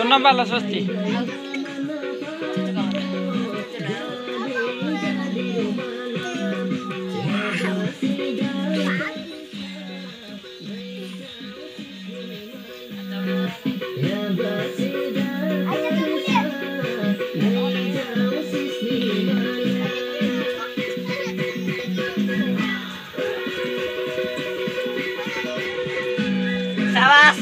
Una bala swasti. Sabas.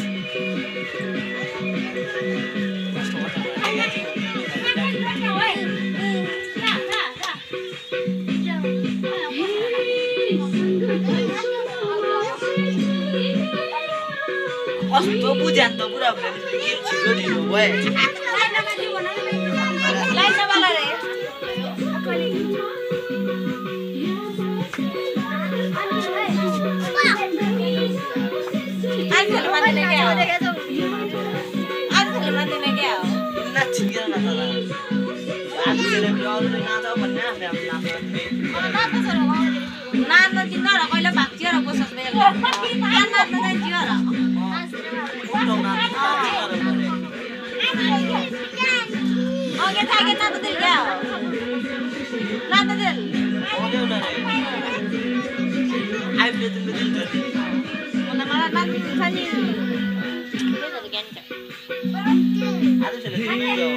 कस्तो बुझ्यान त पुरा भएर गीत छिटो ढिलो भयो लाइन वाला रे आज खेल माने ले गया आज खेल माने ले गया ना छिगे ना त आज खेल अरु ना त भन्ने हामीले नाच्न दिन र कहिले भाग्थ्यो र बसस बेल नाच्न जान्थ्यो र ओके थाके नाच्न दिल क्या नाच्न दिल आइले त दिल त मलाई नाच्न दिन्छ नि त्यसहरु ज्ञान छ आज चले